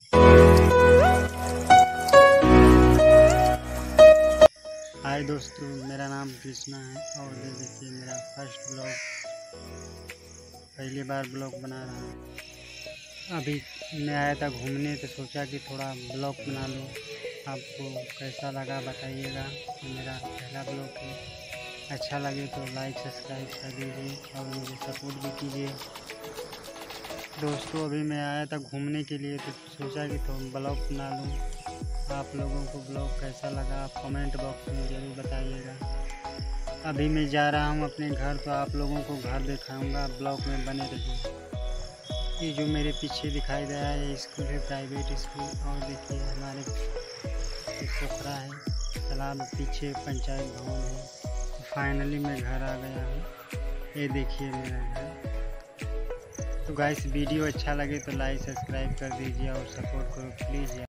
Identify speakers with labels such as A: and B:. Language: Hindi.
A: हाय दोस्तों, मेरा नाम कृष्णा है और ये देखिए मेरा फर्स्ट ब्लॉग। पहली बार ब्लॉग बना रहा हूँ। अभी मैं आया था घूमने तो सोचा कि थोड़ा ब्लॉग बना लूँ। आपको कैसा लगा बताइएगा। मेरा पहला ब्लॉग है। अच्छा लगे तो लाइक सब्सक्राइब कर दीजिए और मुझे सपोर्ट भी कीजिए। दोस्तों अभी मैं आया था घूमने के लिए तो सोचा कि थोड़ा ब्लॉग बना लूँ। आप लोगों को ब्लॉग कैसा लगा आप कमेंट बॉक्स में ज़रूर बताइएगा। अभी मैं जा रहा हूँ अपने घर तो आप लोगों को घर दिखाऊंगा। ब्लॉग में बने रहिए। ये जो मेरे पीछे दिखाई दे रहा है स्कूल है, प्राइवेट स्कूल। और देखिए हमारे एक पोखरा है, तालाब पीछे पंचायत भवन है। तो फाइनली मैं घर आ गया हूँ। ये देखिए मेरा घर। तो गाइस वीडियो अच्छा लगे तो लाइक सब्सक्राइब कर दीजिए और सपोर्ट करो प्लीज़।